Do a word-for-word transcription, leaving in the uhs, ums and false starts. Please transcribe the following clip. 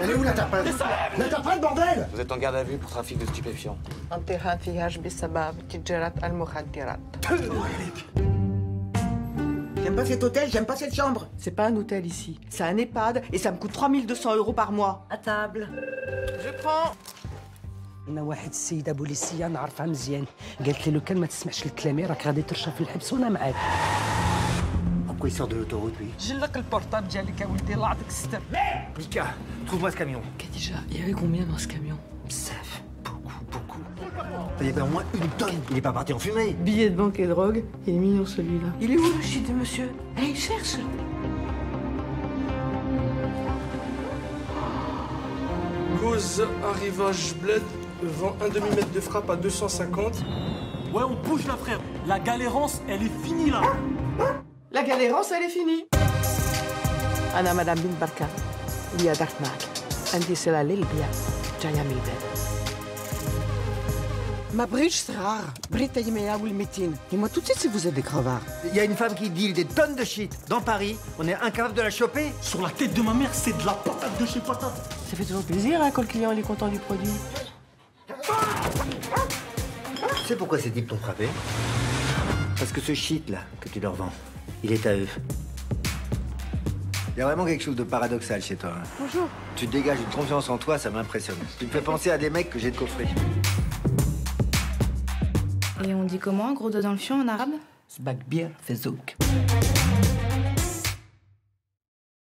Elle est où l'interprète? L'interprète, bordel! Vous êtes en garde à vue pour trafic de stupéfiants. انتهى فيهاش بسبب تجارة المخدرات. J'aime pas cet hôtel, j'aime pas cette chambre. C'est pas un hôtel ici, c'est un EHPAD et ça me coûte trois mille deux cents euros par mois. À table. Je prends. أنا واحد السيدة بوليسية نعرفها مزيان، قالت لي لو كان ما تسمعش لكلامي راك غادي ترشى في الحبس وأنا معاك. Pourquoi il sort de l'autoroute, lui? جلك البورتاب ديالك يا ولدي الله يعطيك الستر. Mika, trouve-moi ce camion. Khadija, il y avait combien dans ce camion? Bzaf, beaucoup, beaucoup. Il y avait au moins une tonne. Il est pas parti en fumée. Billets de banque et drogue, il est mignon celui-là. Il est où le shit de monsieur? Eh, il cherche. Cause arrivage bled, vend un demi-mètre de frappe à deux cent cinquante. Ouais, on bouge là, frère. La galérance, elle est finie là. La galérance, elle est finie. أنا مدام بنت بركة ليا درت معك عندي سلة للبيع جاية من الباب. Ma bridge c'est rare. Brita Yimea ou le meeting. Dis-moi tout de suite si vous êtes des crevards. Il y a une femme qui deal des tonnes de shit dans Paris. On est incapable de la choper. Sur la tête de ma mère, c'est de la patate de chez patate. Ça fait toujours plaisir hein, quand le client il est content du produit. Tu sais pourquoi ces types t'ont frappé? Parce que ce shit là que tu leur vends, il est à eux. Il y a vraiment quelque chose de paradoxal chez toi. Hein. Bonjour. Tu te dégages une confiance en toi, ça m'impressionne. Tu me fais penser à des mecs que j'ai de coffrés. Et on dit comment, gros dos dans le fion en arabe? سباك بير في زوك.